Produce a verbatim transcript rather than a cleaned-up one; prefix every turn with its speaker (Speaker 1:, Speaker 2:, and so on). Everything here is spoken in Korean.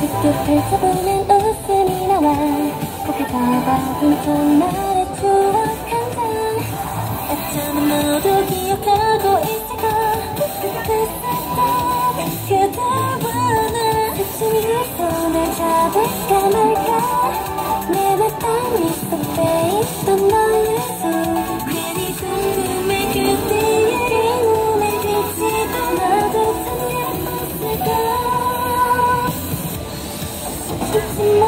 Speaker 1: 툭툭 펼쳐보면 웃음이 나와 고개 접어둔 첫날의 추억 한 장 어쩌면 모두 기억하고 있을까 그대와 나 그쯤이 네 손을 잡을까 말까 내 뱉던 미소 속에 있던 너의 손 괜히 궁금해 그때의 네 눈에 비치던 나도 참 예뻤을까 잊지